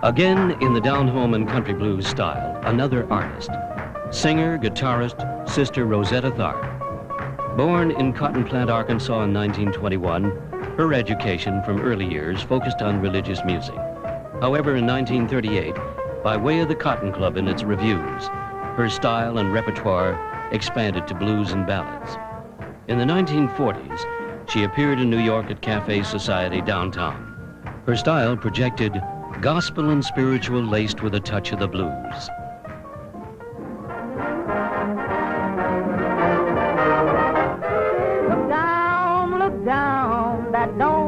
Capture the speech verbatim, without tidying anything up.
Again, in the down-home and country blues style, another artist. Singer, guitarist, Sister Rosetta Tharpe. Born in Cotton Plant, Arkansas in nineteen twenty-one, her education from early years focused on religious music. However, in nineteen thirty-eight, by way of the Cotton Club and its reviews, her style and repertoire expanded to blues and ballads. In the nineteen forties, she appeared in New York at Cafe Society downtown. Her style projected gospel and spiritual laced with a touch of the blues. Look down, look down, that don't